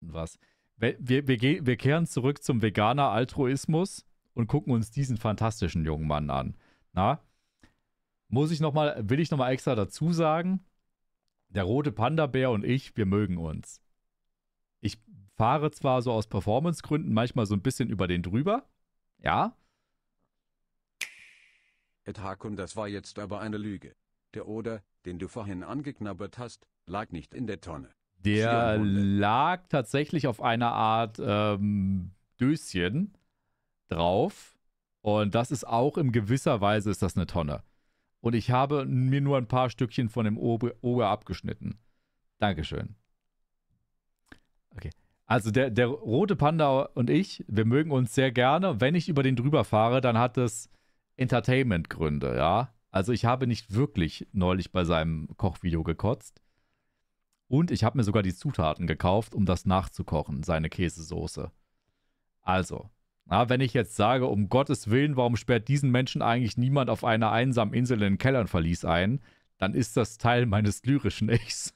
finden was. Wir kehren zurück zum Veganer-Altruismus und gucken uns diesen fantastischen jungen Mann an. Na? Will ich nochmal extra dazu sagen, der rote Panda-Bär und ich, wir mögen uns. Ich fahre zwar so aus Performance-Gründen manchmal so ein bisschen über den drüber, ja. Ed Hakun, das war jetzt aber eine Lüge. Der Oder, den du vorhin angeknabbert hast, lag nicht in der Tonne. Der Schirmhunde. lag tatsächlich auf einer Art Döschen drauf und das ist auch in gewisser Weise ist das eine Tonne. Und ich habe mir nur ein paar Stückchen von dem Ober abgeschnitten. Dankeschön. Okay. Also der rote Panda und ich, wir mögen uns sehr gerne. Wenn ich über den drüber fahre, dann hat es Entertainment-Gründe, ja. Also ich habe nicht wirklich neulich bei seinem Kochvideo gekotzt. Und ich habe mir sogar die Zutaten gekauft, um das nachzukochen, seine Käsesoße. Also, wenn ich jetzt sage, um Gottes Willen, warum sperrt diesen Menschen eigentlich niemand auf einer einsamen Insel in den Kellernverlies ein, dann ist das Teil meines lyrischen Ichs.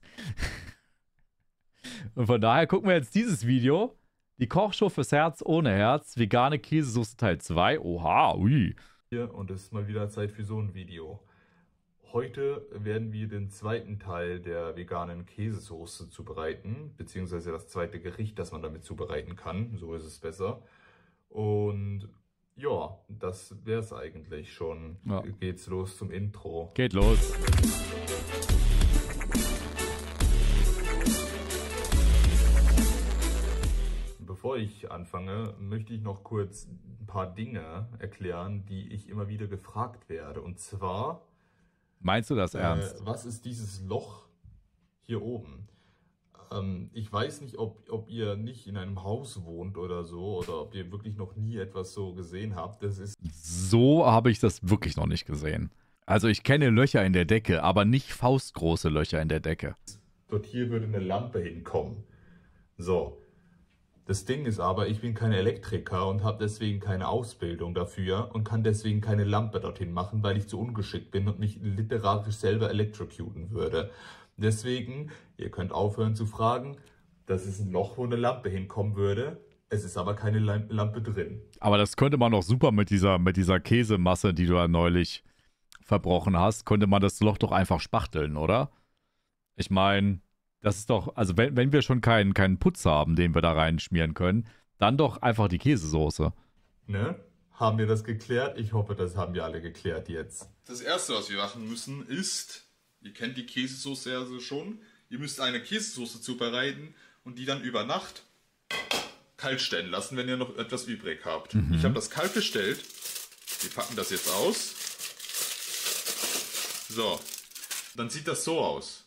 Und von daher gucken wir jetzt dieses Video. Die Kochshow fürs Herz ohne Herz, vegane Käsesoße Teil 2. Oha, ui. Und es ist mal wieder Zeit für so ein Video. Heute werden wir den zweiten Teil der veganen Käsesoße zubereiten, beziehungsweise das zweite Gericht, das man damit zubereiten kann. So ist es besser. Und ja, das wäre es eigentlich schon. Ja. Geht's los zum Intro. Geht los. Bevor ich anfange, möchte ich noch kurz ein paar Dinge erklären, die ich immer wieder gefragt werde. Und zwar, Meinst du das ernst? was ist dieses Loch hier oben? Ich weiß nicht, ob ihr nicht in einem Haus wohnt oder so, oder ob ihr wirklich noch nie etwas so gesehen habt. Das ist So habe ich das wirklich noch nicht gesehen. Also ich kenne Löcher in der Decke, aber nicht faustgroße Löcher in der Decke. dort hier würde eine Lampe hinkommen. So. Das Ding ist aber, ich bin kein Elektriker und habe deswegen keine Ausbildung dafür und kann deswegen keine Lampe dorthin machen, weil ich zu ungeschickt bin und mich literarisch selber electrocuten würde. Deswegen, ihr könnt aufhören zu fragen, das ist ein Loch, wo eine Lampe hinkommen würde. Es ist aber keine Lampe drin. Aber das könnte man doch super mit dieser Käsemasse, die du ja neulich verbrochen hast, könnte man das Loch doch einfach spachteln, oder? Ich meine, das ist doch, also wenn wir schon keinen Putz haben, den wir da reinschmieren können, dann doch einfach die Käsesoße. Ne? Haben wir das geklärt? Ich hoffe, das haben wir alle geklärt jetzt. Das erste, was wir machen müssen, ist, ihr kennt die Käsesoße ja so schon, ihr müsst eine Käsesoße zubereiten und die dann über Nacht kalt stellen lassen, wenn ihr noch etwas übrig habt. Ich habe das kalt gestellt. Wir packen das jetzt aus. So. Dann sieht das so aus.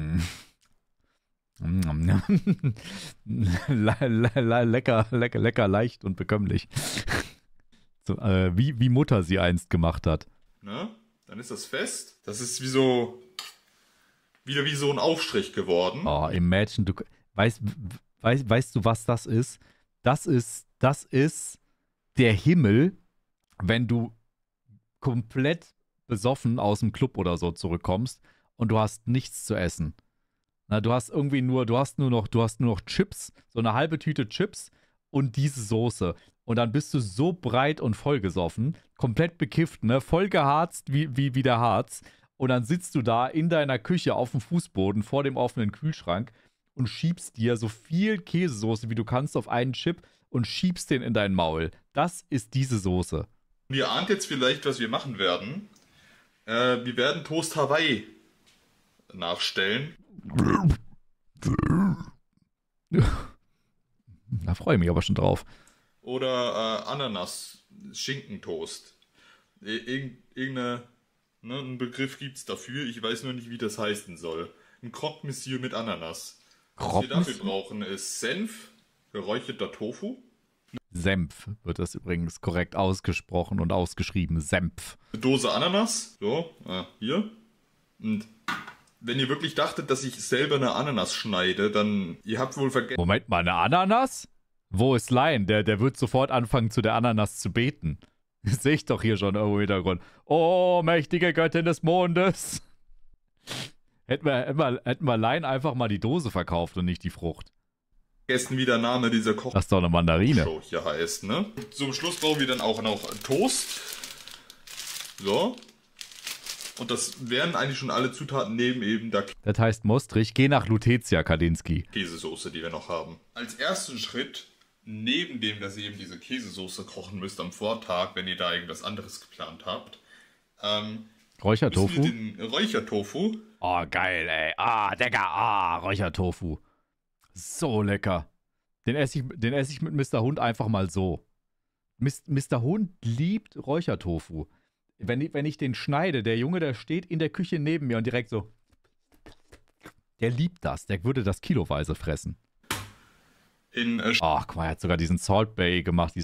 Lecker, leicht und bekömmlich. So, wie Mutter sie einst gemacht hat. Ne? Dann ist das fest. Das ist wieder wie so ein Aufstrich geworden. Oh, imagine, du weißt du, was das ist? Das ist der Himmel, wenn du komplett besoffen aus dem Club oder so zurückkommst und du hast nichts zu essen. Na, du hast nur noch Chips, so eine halbe Tüte Chips und diese Soße. Und dann bist du so breit und vollgesoffen, komplett bekifft, ne, voll geharzt wie der Harz. Und dann sitzt du da in deiner Küche auf dem Fußboden vor dem offenen Kühlschrank und schiebst dir so viel Käsesoße, wie du kannst, auf einen Chip und schiebst den in dein Maul. Das ist diese Soße. Und ihr ahnt jetzt vielleicht, was wir machen werden. Wir werden Toast Hawaii nachstellen. Da freue ich mich aber schon drauf. Oder Ananas-Schinkentoast. Irgendeinen Begriff gibt es dafür. Ich weiß nur nicht, wie das heißen soll. Ein Croque Monsieur mit Ananas. Was wir dafür brauchen, ist Senf, geräucherter Tofu. Senf wird das übrigens korrekt ausgesprochen und ausgeschrieben. Senf. Eine Dose Ananas. So, hier. Und wenn ihr wirklich dachtet, dass ich selber eine Ananas schneide, dann, ihr habt wohl vergessen. Moment mal, eine Ananas? Wo ist Lion? Der wird sofort anfangen, zu der Ananas zu beten. Das sehe ich doch hier schon irgendwo im Hintergrund. Oh, mächtige Göttin des Mondes. Hätten wir Lion einfach mal die Dose verkauft und nicht die Frucht. vergessen, wie der Name dieser Kochshow Das ist doch eine Mandarine. hier heißt, ne? Zum Schluss brauchen wir dann auch noch Toast. So. Und das wären eigentlich schon alle Zutaten neben eben der Das heißt Mostrich, geh nach Lutetia, Kadinski. Käsesoße, die wir noch haben. Als ersten Schritt, neben dem, dass ihr eben diese Käsesoße kochen müsst am Vortag, wenn ihr da irgendwas anderes geplant habt, Räuchertofu? müssen wir den Räuchertofu. Oh, geil, ey. Ah, Digga, Räuchertofu. So lecker. Den esse ich mit Mr. Hund einfach mal so. Mr. Hund liebt Räuchertofu. Wenn ich den schneide, der Junge, der steht in der Küche neben mir und direkt so. Der liebt das. Der würde das kiloweise fressen. Guck mal, er hat sogar diesen Salt Bay gemacht,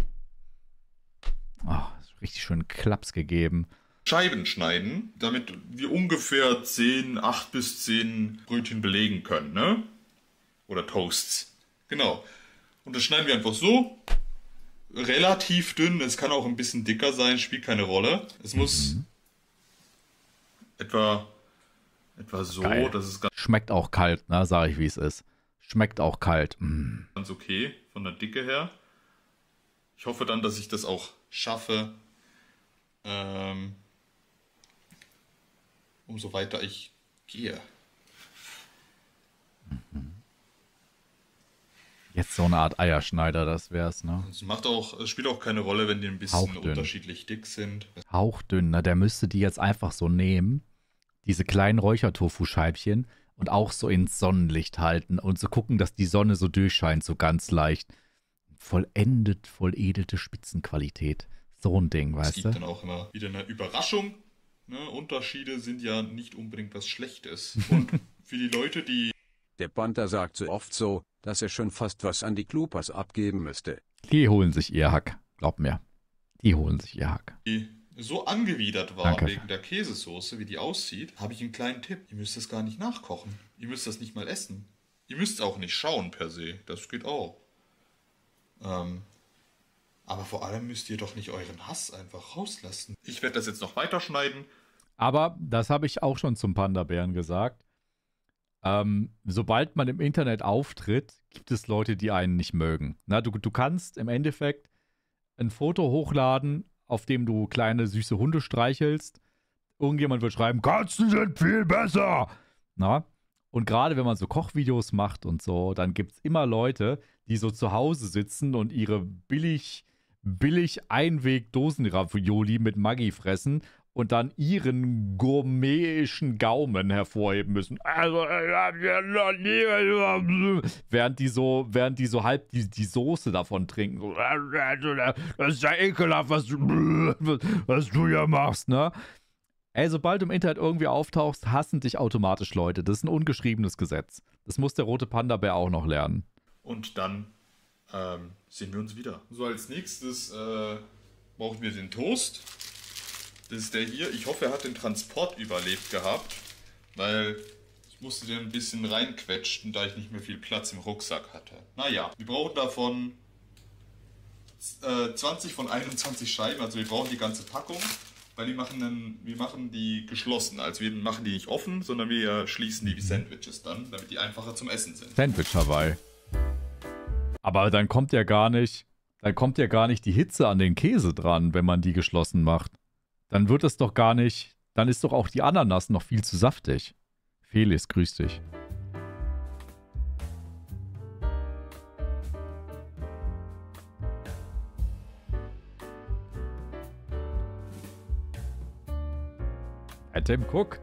richtig schön Klaps gegeben. Scheiben schneiden, damit wir ungefähr 8 bis 10 Brötchen belegen können, ne? Oder Toasts. Genau. Und das schneiden wir einfach so. Relativ dünn, es kann auch ein bisschen dicker sein, spielt keine Rolle. Es muss etwa so, Geil. dass es Schmeckt auch kalt, ne? Sag ich, wie es ist. Schmeckt auch kalt. ganz okay von der Dicke her. Ich hoffe dann, dass ich das auch schaffe, umso weiter ich gehe. Jetzt so eine Art Eierschneider, das wär's, ne? Es spielt auch keine Rolle, wenn die ein bisschen Hauchdünn. unterschiedlich dick sind. Hauchdünn, ne? Der müsste die jetzt einfach so nehmen, diese kleinen Räuchertofu-Scheibchen und auch so ins Sonnenlicht halten und so gucken, dass die Sonne so durchscheint, so ganz leicht. Volledelte Spitzenqualität. So ein Ding, Es weißt gibt du? dann auch immer wieder eine Überraschung. Ne? Unterschiede sind ja nicht unbedingt was Schlechtes. Und für die Leute, die Der Panther sagt so oft so, dass er schon fast was an die Klopas abgeben müsste. Die holen sich ihr Hack. Glaub mir. Die holen sich ihr Hack. so angewidert waren Danke. wegen der Käsesoße, wie die aussieht, habe ich einen kleinen Tipp. Ihr müsst das gar nicht nachkochen. Ihr müsst das nicht mal essen. Ihr müsst auch nicht schauen per se. Das geht auch. Aber vor allem müsst ihr doch nicht euren Hass einfach rauslassen. Ich werde das jetzt noch weiterschneiden. Aber das habe ich auch schon zum Panda-Bären gesagt. Sobald man im Internet auftritt, gibt es Leute, die einen nicht mögen. Na, du kannst im Endeffekt ein Foto hochladen, auf dem du kleine süße Hunde streichelst. Irgendjemand wird schreiben, Katzen sind viel besser. Na? Und gerade wenn man so Kochvideos macht und so, dann gibt es immer Leute, die so zu Hause sitzen und ihre billig Einweg-Dosen-Ravioli mit Maggi fressen und dann ihren gourmetischen Gaumen hervorheben müssen. Also, während die so halb die Soße davon trinken. So, das ist ja ekelhaft, was du hier machst, ne? Ey, sobald du im Internet irgendwie auftauchst, hassen dich automatisch Leute. Das ist ein ungeschriebenes Gesetz. Das muss der rote Panda-Bär auch noch lernen. Und dann sehen wir uns wieder. So, als nächstes brauchen wir den Toast. Das ist der hier. Ich hoffe, er hat den Transport überlebt gehabt, weil ich musste den ein bisschen reinquetschen, da ich nicht mehr viel Platz im Rucksack hatte. Naja, wir brauchen davon 20 von 21 Scheiben, also wir brauchen die ganze Packung, weil wir machen die geschlossen. Also wir machen die nicht offen, sondern wir schließen die wie Sandwiches dann, damit die einfacher zum Essen sind. Sandwich Hawaii. Aber dann kommt ja gar nicht die Hitze an den Käse dran, wenn man die geschlossen macht. Dann wird es doch gar nicht, dann ist doch auch die Ananas noch viel zu saftig. Felix, grüß dich. Hey Tim, guck.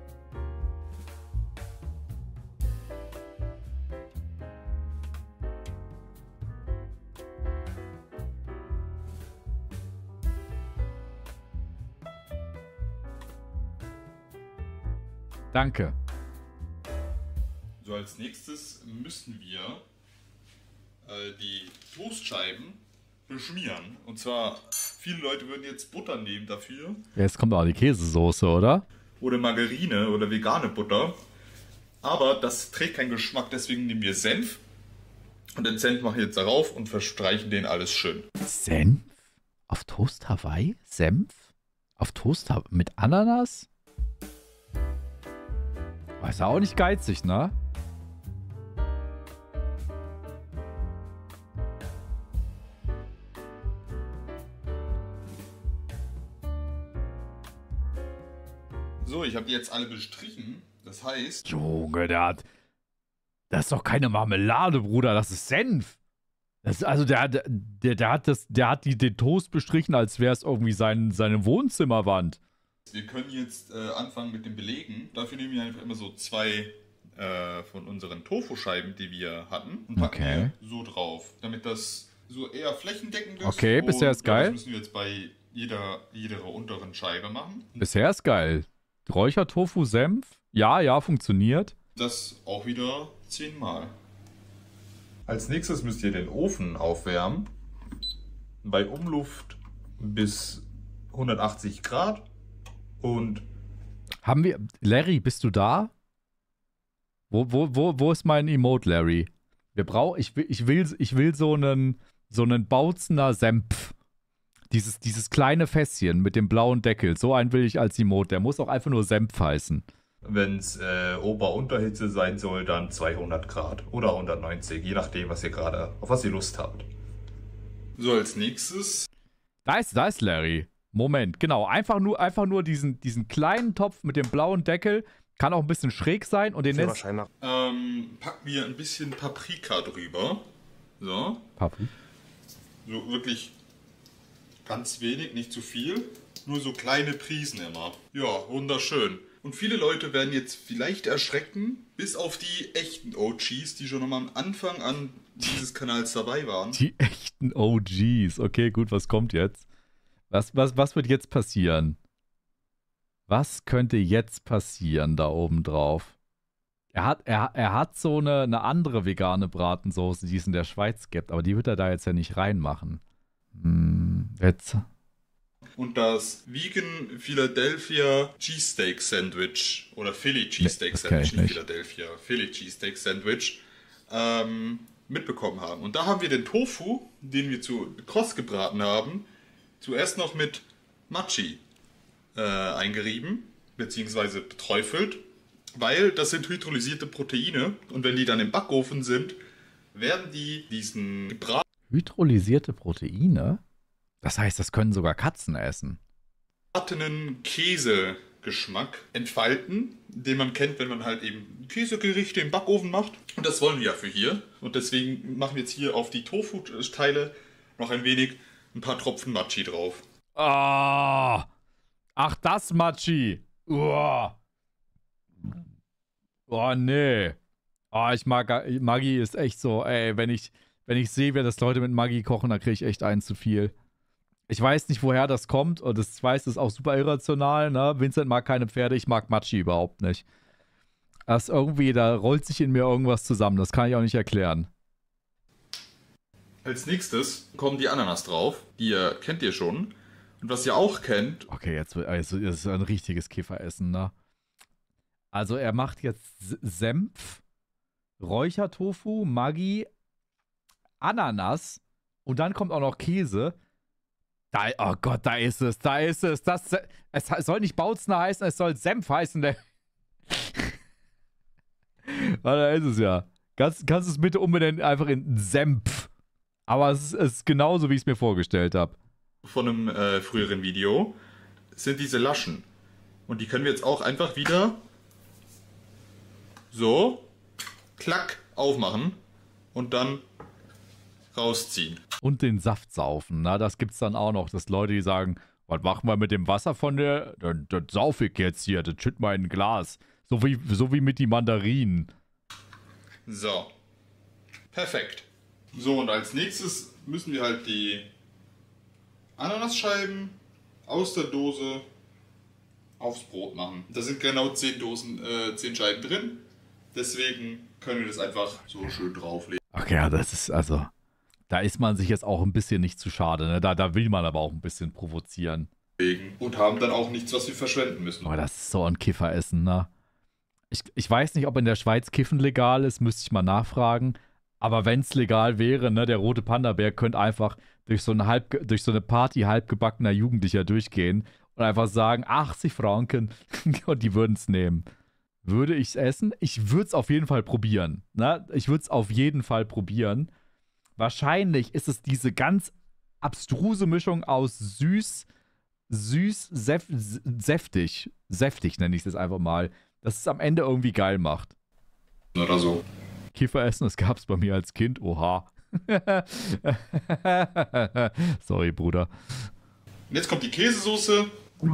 Danke. So, als nächstes müssen wir die Toastscheiben beschmieren. Und zwar, viele Leute würden jetzt Butter nehmen dafür. Jetzt kommt auch die Käsesoße, oder? Oder Margarine oder vegane Butter. Aber das trägt keinen Geschmack, deswegen nehmen wir Senf. Und den Senf machen wir jetzt darauf und verstreichen den alles schön. Senf? Auf Toast Hawaii? Senf? Auf Toast Hawaii? Mit Ananas? Ist ja auch nicht geizig, ne? So, ich habe die jetzt alle bestrichen. Das heißt... Junge, das ist doch keine Marmelade, Bruder, das ist Senf. Also der hat den Toast bestrichen, als wäre es irgendwie seine Wohnzimmerwand. Wir können jetzt anfangen mit dem Belegen. Dafür nehmen wir einfach immer so 2 von unseren Tofu-Scheiben, die wir hatten, und packen die so drauf, damit das so eher flächendeckend ist. Okay, bisher ist geil. Das müssen wir jetzt bei jeder unteren Scheibe machen. Bisher ist geil. Räuchertofu, Senf, ja, funktioniert. Das auch wieder 10 Mal. Als nächstes müsst ihr den Ofen aufwärmen. Bei Umluft bis 180 Grad. Und Larry, bist du da? Wo ist mein Emote, Larry? Ich will so einen Bautzener Senf. Dieses kleine Fässchen mit dem blauen Deckel. So einen will ich als Emote. Der muss auch einfach nur Senf heißen. wenn es Ober-Unterhitze sein soll, dann 200 Grad oder 190, je nachdem, was ihr gerade, auf was ihr Lust habt. So, als nächstes. Da ist Larry. Moment, genau. Einfach nur diesen kleinen Topf mit dem blauen Deckel. Kann auch ein bisschen schräg sein und den packen wir ein bisschen Paprika drüber. So. So wirklich ganz wenig, nicht zu viel. Nur so kleine Prisen immer. Ja, wunderschön. Und viele Leute werden jetzt vielleicht erschrecken, bis auf die echten OGs, die schon am Anfang an dieses Kanals dabei waren. Die echten OGs. Okay, gut, was kommt jetzt? Was wird jetzt passieren? Was könnte jetzt passieren da oben drauf? Er hat so eine andere vegane Bratensoße, die es in der Schweiz gibt, aber die wird er da jetzt ja nicht reinmachen. Jetzt. Und das Vegan Philadelphia Cheesesteak Sandwich oder Philly Cheesesteak Sandwich, nicht Philadelphia, Philly Cheesesteak Sandwich mitbekommen haben. Und da haben wir den Tofu, den wir zu kross gebraten haben, zuerst noch mit Machi eingerieben, beziehungsweise beträufelt, weil das sind hydrolysierte Proteine und wenn die dann im Backofen sind, werden die diesen gebratenen Hydrolysierte Proteine? Das heißt, das können sogar Katzen essen. Käsegeschmack entfalten, den man kennt, wenn man halt eben Käsegerichte im Backofen macht. Und das wollen wir ja für hier. Und deswegen machen wir jetzt hier auf die Tofu-Teile noch ein paar Tropfen Machi drauf. Ah! Ach, das Machi. Oh, nee. Maggi ist echt so, ey, wenn ich sehe, wie das Leute mit Maggi kochen, dann kriege ich echt einen zu viel. Ich weiß nicht, woher das kommt und das ist auch super irrational, ne? Vincent mag keine Pferde, ich mag Machi überhaupt nicht. Da rollt sich in mir irgendwas zusammen, das kann ich auch nicht erklären. Als nächstes kommen die Ananas drauf, die kennt ihr schon. Und was ihr auch kennt... Okay, jetzt ist es ein richtiges Kifferessen, ne? Also er macht jetzt Senf, Räuchertofu, Maggi, Ananas und dann kommt auch noch Käse. Oh Gott, da ist es. Es soll nicht Bautzner heißen, es soll Senf heißen. Da ist es ja. Kannst du es bitte umbenennen einfach in Senf? Aber es ist genauso, wie ich es mir vorgestellt habe. Von einem früheren Video sind diese Laschen. Und die können wir jetzt auch einfach wieder so, klack, aufmachen und dann rausziehen. Und den Saft saufen, na, das gibt's dann auch noch, dass Leute, die sagen, was machen wir mit dem Wasser von der, das sauf ich jetzt hier, das schütt mal in ein Glas. So wie mit die Mandarinen. So. Perfekt. So, und als nächstes müssen wir halt die Ananasscheiben aus der Dose aufs Brot machen. Da sind genau 10 Scheiben drin. Deswegen können wir das einfach so schön drauflegen. Okay, ja, das ist also... Da ist man sich jetzt auch ein bisschen nicht zu schade, ne? Da will man aber auch ein bisschen provozieren. Und haben dann auch nichts, was wir verschwenden müssen. Aber das ist so ein Kifferessen, ne? Ich weiß nicht, ob in der Schweiz Kiffen legal ist, müsste ich mal nachfragen. Aber wenn es legal wäre, ne, der rote Panda-Bär könnte einfach durch so eine Party halbgebackener Jugendlicher durchgehen und einfach sagen, 80 Franken und die würden es nehmen. Würde ich es essen? Ich würde es auf jeden Fall probieren. Ne? Ich würde es auf jeden Fall probieren. Wahrscheinlich ist es diese ganz abstruse Mischung aus süß, süß, säftig. Säftig nenne ich es einfach mal. Dass es am Ende irgendwie geil macht. Oder so. Kieferessen, das gab es bei mir als Kind. Oha. Sorry, Bruder. Und jetzt kommt die Käsesoße.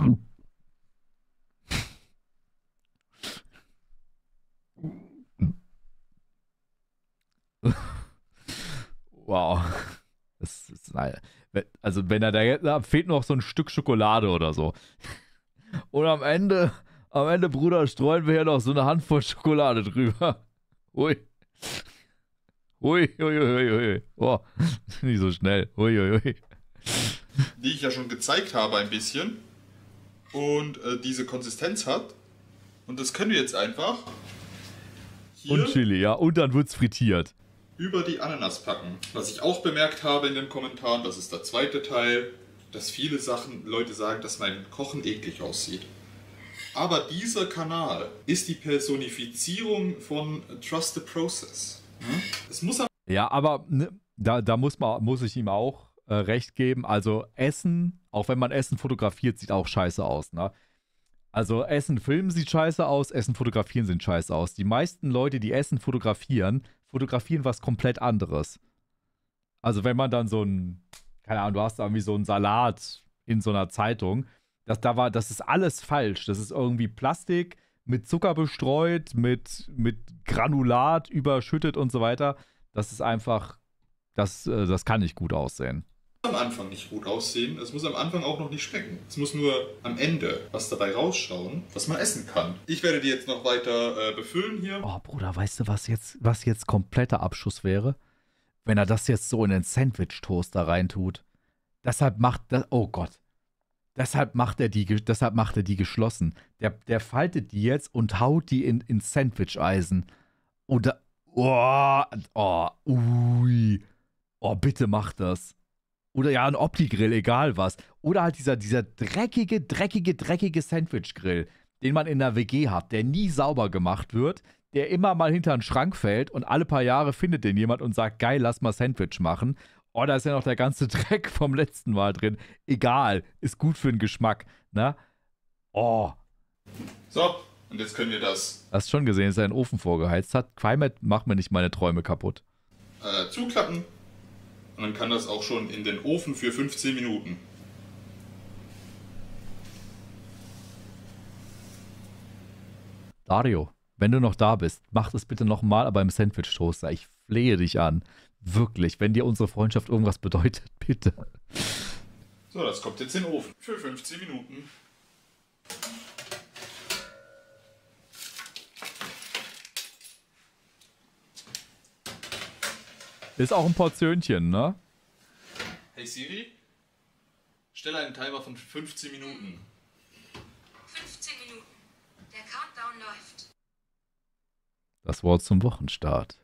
Wow. Das ist, also wenn da fehlt noch so ein Stück Schokolade oder so. Und am Ende, Bruder, streuen wir hier noch so eine Handvoll Schokolade drüber. Ui. Ui, ui, ui, ui. Oh, nicht so schnell. Ui, ui, ui. Die ich ja schon gezeigt habe ein bisschen. Und diese Konsistenz hat. Und das können wir jetzt einfach hier Und Chili, ja. Und dann wird's frittiert. über die Ananas packen. Was ich auch bemerkt habe in den Kommentaren, das ist der zweite Teil, dass viele Leute sagen, dass mein Kochen eklig aussieht. Aber dieser Kanal ist die Personifizierung von Trust the Process. Es muss Ja, aber ne, da muss ich ihm auch recht geben. Also Essen, auch wenn man Essen fotografiert, sieht auch scheiße aus, ne? Also Essen filmen sieht scheiße aus, Essen fotografieren sieht scheiße aus. Die meisten Leute, die Essen fotografieren was komplett anderes. Also wenn man dann so ein, keine Ahnung, du hast da irgendwie so einen Salat in so einer Zeitung, das ist alles falsch. Das ist irgendwie Plastik mit Zucker bestreut, mit Granulat überschüttet und so weiter. Das ist einfach, das kann nicht gut aussehen. am Anfang nicht gut aussehen, es muss am Anfang auch noch nicht schmecken. Es muss nur am Ende was dabei rausschauen, was man essen kann. Ich werde die jetzt noch weiter befüllen hier. Oh, Bruder, weißt du, was jetzt kompletter Abschuss wäre? Wenn er das jetzt so in den Sandwich-Toaster reintut. Deshalb macht er die geschlossen. Der faltet die jetzt und haut die ins Sandwich-Eisen. Oder, bitte mach das. Oder ja, ein Opti-Grill, egal was. Oder halt dieser dreckige Sandwich-Grill, den man in der WG hat, der nie sauber gemacht wird, der immer mal hinter einen Schrank fällt und alle paar Jahre findet den jemand und sagt, geil, lass mal Sandwich machen. Oh, da ist ja noch der ganze Dreck vom letzten Mal drin. Egal, ist gut für den Geschmack, ne? Oh. So, und jetzt können wir das Hast schon gesehen, dass er einen Ofen vorgeheizt hat. Quaimet, mach mir nicht meine Träume kaputt. zuklappen. Und dann kann das auch schon in den Ofen für 15 Minuten. Dario, wenn du noch da bist, mach das bitte nochmal, aber im Sandwich-Toaster. Ich flehe dich an. Wirklich, wenn dir unsere Freundschaft irgendwas bedeutet, bitte. So, das kommt jetzt in den Ofen für 15 Minuten. Ist auch ein Portionchen, ne? Hey Siri, stelle einen Timer von 15 Minuten. 15 Minuten. Der Countdown läuft. Das Wort zum Wochenstart.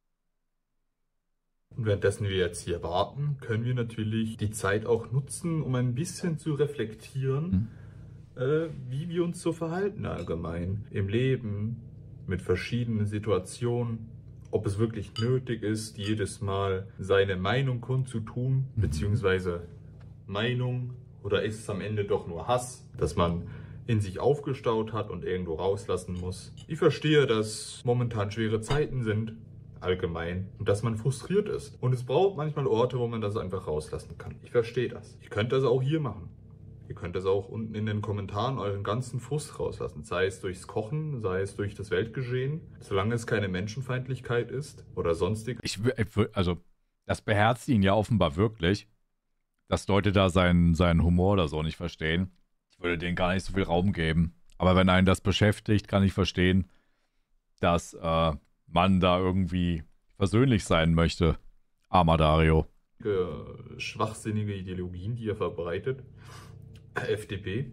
Und währenddessen wir jetzt hier warten, können wir natürlich die Zeit auch nutzen, um ein bisschen zu reflektieren, wie wir uns so verhalten allgemein im Leben, mit verschiedenen Situationen, ob es wirklich nötig ist, jedes Mal seine Meinung kundzutun, beziehungsweise Meinung, oder ist es am Ende doch nur Hass, dass man in sich aufgestaut hat und irgendwo rauslassen muss. Ich verstehe, dass momentan schwere Zeiten sind, allgemein, und dass man frustriert ist. Und es braucht manchmal Orte, wo man das einfach rauslassen kann. Ich verstehe das. Ihr könnt das auch hier machen. Ihr könnt das auch unten in den Kommentaren euren ganzen Frust rauslassen. Sei es durchs Kochen, sei es durch das Weltgeschehen. Solange es keine Menschenfeindlichkeit ist oder sonstig. Also, das beherzt ihn ja offenbar wirklich, dass Leute da seinen Humor oder so nicht verstehen. Ich würde denen gar nicht so viel Raum geben. Aber wenn einen das beschäftigt, kann ich verstehen, dass man da irgendwie versöhnlich sein möchte. Armer Dario. Schwachsinnige Ideologien, die er verbreitet. FDP.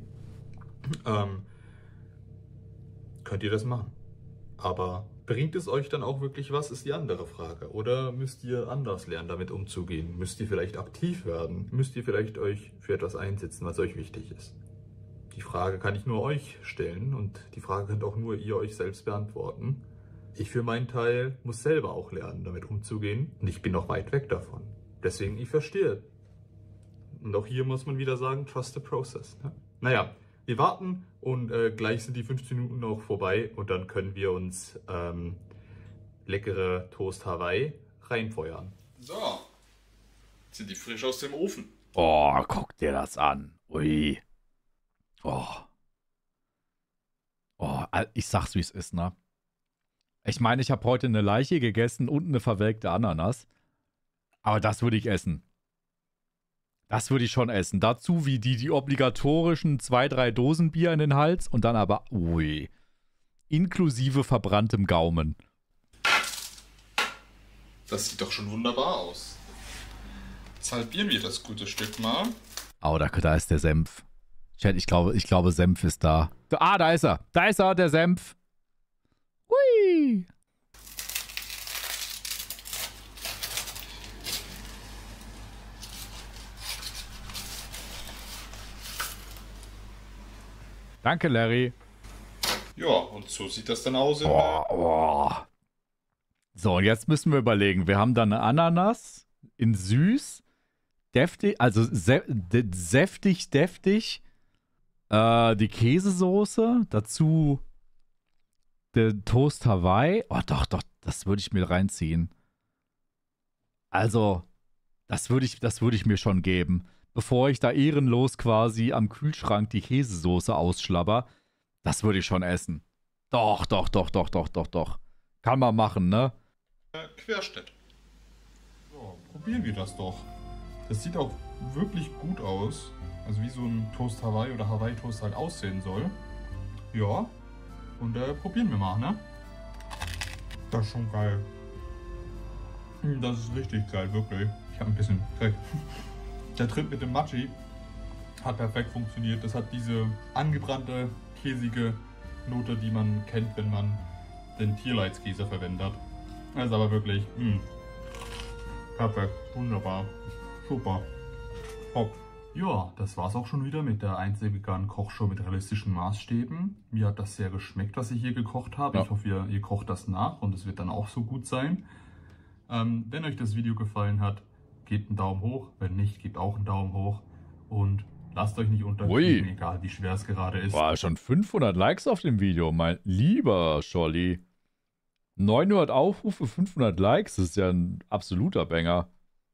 Könnt ihr das machen. Aber bringt es euch dann auch wirklich was, ist die andere Frage. Oder müsst ihr anders lernen, damit umzugehen? Müsst ihr vielleicht aktiv werden? Müsst ihr vielleicht euch für etwas einsetzen, was euch wichtig ist? Die Frage kann ich nur euch stellen und die Frage könnt auch nur ihr euch selbst beantworten. Ich für meinen Teil muss selber auch lernen, damit umzugehen und ich bin noch weit weg davon. Deswegen, ich verstehe. Und auch hier muss man wieder sagen, trust the process. Ne? Naja, wir warten und gleich sind die 15 Minuten auch vorbei und dann können wir uns leckere Toast Hawaii reinfeuern. So. Sind die frisch aus dem Ofen. Oh, guck dir das an. Ui. Oh. Oh, ich sag's, wie es ist, ne? Ich meine, ich habe heute eine Leiche gegessen und eine verwelkte Ananas. Aber das würde ich essen. Das würde ich schon essen. Dazu wie die obligatorischen 2, 3 Dosen Bier in den Hals und dann aber, ui. Inklusive verbranntem Gaumen. Das sieht doch schon wunderbar aus. Jetzt halbieren wir das gute Stück mal. Oh, da ist der Senf. Chat, ich glaube, Senf ist da. Ah, da ist er. Da ist er, der Senf. Hui. Danke, Larry. Ja, und so sieht das dann aus. So, und jetzt müssen wir überlegen. Wir haben da eine Ananas in süß, deftig, also säftig, deftig. Die Käsesoße, dazu der Toast Hawaii. Oh, doch, das würde ich mir reinziehen. Also, das würde ich mir schon geben. Bevor ich da ehrenlos quasi am Kühlschrank die Käsesoße ausschlabber, das würde ich schon essen. Doch. Kann man machen, ne? Querschnitt. So, probieren wir das doch. Das sieht auch wirklich gut aus. Also wie so ein Toast Hawaii oder Hawaii Toast halt aussehen soll. Ja. Und probieren wir mal, ne? Das ist schon geil. Das ist richtig geil, wirklich. Ich habe ein bisschen Dreck. Der Trip mit dem Matschi hat perfekt funktioniert. Das hat diese angebrannte, käsige Note, die man kennt, wenn man den Tierleitskäse verwendet. Das ist aber wirklich perfekt, wunderbar, super, top. Ja, das war's auch schon wieder mit der einzigen Kochshow mit realistischen Maßstäben. Mir hat das sehr geschmeckt, was ich hier gekocht habe. Ja. Ich hoffe, ihr kocht das nach und es wird dann auch so gut sein. Wenn euch das Video gefallen hat, gebt einen Daumen hoch. Wenn nicht, gebt auch einen Daumen hoch. Und lasst euch nicht unterkriegen, egal wie schwer es gerade ist. War schon 500 Likes auf dem Video, mein lieber Scholli. 900 Aufrufe, 500 Likes, das ist ja ein absoluter Banger.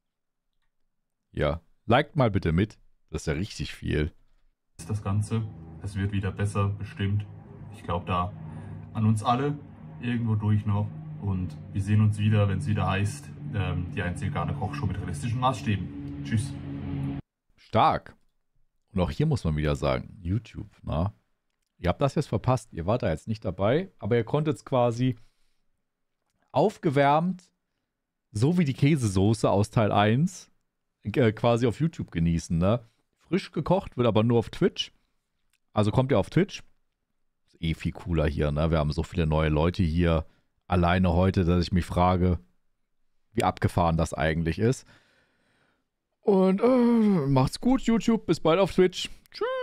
Ja, liked mal bitte mit. Das ist ja richtig viel. Das Ganze, es wird wieder besser, bestimmt. Ich glaube da an uns alle, irgendwo durch noch. Und wir sehen uns wieder, wenn es wieder heißt, die einzige Kochshow mit realistischen Maßstäben. Tschüss. Stark. Und auch hier muss man wieder sagen, YouTube, na? Ihr habt das jetzt verpasst, ihr wart da jetzt nicht dabei, aber ihr konntet es quasi aufgewärmt, so wie die Käsesoße aus Teil 1, quasi auf YouTube genießen, ne? Frisch gekocht, wird aber nur auf Twitch. Also kommt ihr auf Twitch. Ist eh viel cooler hier, ne? Wir haben so viele neue Leute hier alleine heute, dass ich mich frage, wie abgefahren das eigentlich ist. Und macht's gut, YouTube. Bis bald auf Twitch. Tschüss.